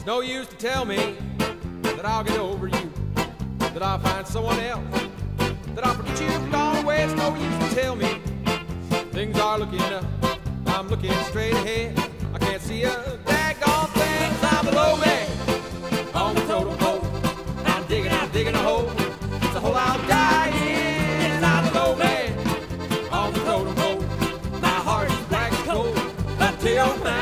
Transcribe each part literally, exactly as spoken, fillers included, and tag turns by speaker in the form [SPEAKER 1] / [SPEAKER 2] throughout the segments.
[SPEAKER 1] no use to tell me that I'll get over you, that I'll find someone else, that I'll forget you've gone away. It's no use to tell me things are looking up. I'm looking straight ahead. I can't see a daggone thing. I'm the low man on the totem pole. I'm digging, I'm digging a hole. It's a hole I'll die in. I'm the low man on the totem pole. My heart is black as coal until mine.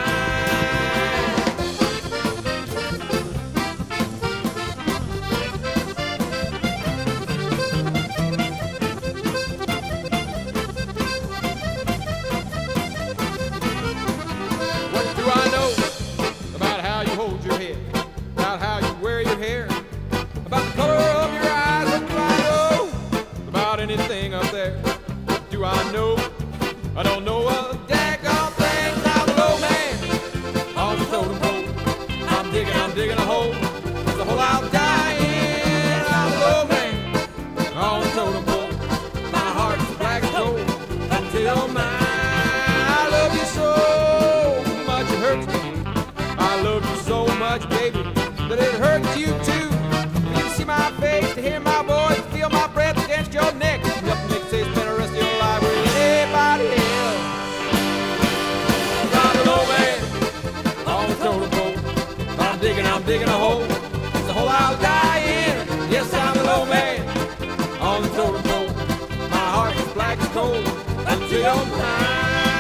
[SPEAKER 1] About how you wear your hair, about the color of your eyes. What do I know about anything up there? What do I know? I don't know a daggone thing. I'm the low man on the totem pole. I'm digging, I'm digging a hole. It's a hole I'll die in. I'm the low man on the totem pole. My heart is black as coal until mine. I love you so much it hurts me. I love you so much, baby, that it hurts you too. You can see my face, to hear my voice, to feel my breath against your neck. Nothing makes you spend the rest of your life with anybody else. I'm the low man on the totem pole. I'm digging, I'm digging a hole. It's a hole I'll die in. Yes, I'm the low man on the totem pole. My heart is black as coal until you're mine.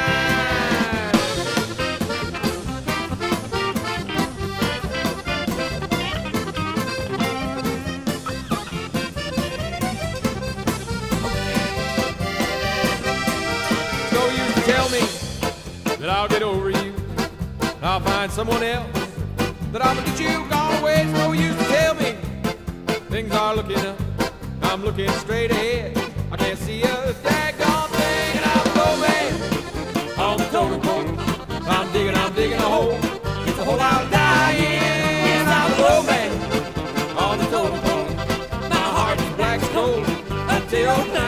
[SPEAKER 1] Tell me that I'll get over you, I'll find someone else, that I'll forget you've gone away. It's no use to tell me things are looking up. I'm looking straight ahead. I can't see a daggone thing. And I'm a low man on the totem pole. I'm digging, I'm digging a hole. It's a hole I'll die in. I'm a low man on the totem pole. My heart is black as coal until now.